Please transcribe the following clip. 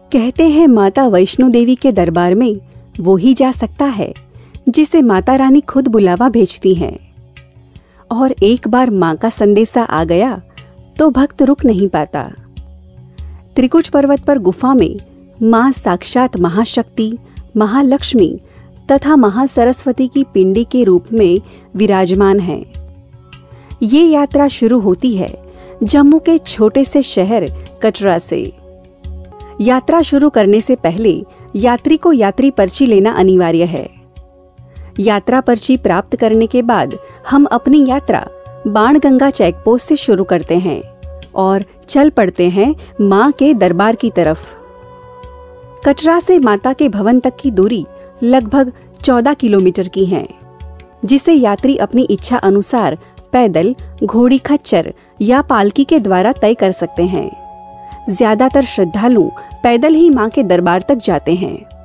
कहते हैं माता वैष्णो देवी के दरबार में वो ही जा सकता है जिसे माता रानी खुद बुलावा भेजती हैं। और एक बार मां का संदेशा आ गया तो भक्त रुक नहीं पाता। त्रिकुट पर्वत पर गुफा में मां साक्षात महाशक्ति, महालक्ष्मी तथा महासरस्वती की पिंडी के रूप में विराजमान हैं। ये यात्रा शुरू होती है जम्मू के छोटे से शहर कटरा से। यात्रा शुरू करने से पहले यात्री को यात्री पर्ची लेना अनिवार्य है। यात्रा पर्ची प्राप्त करने के बाद हम अपनी यात्रा बाणगंगा चेकपोस्ट से शुरू करते हैं और चल पड़ते हैं मां के दरबार की तरफ। कटरा से माता के भवन तक की दूरी लगभग 14 किलोमीटर की है, जिसे यात्री अपनी इच्छा अनुसार पैदल, घोड़ी खच्चर या पालकी के द्वारा तय कर सकते हैं। ज्यादातर श्रद्धालु पैदल ही मां के दरबार तक जाते हैं।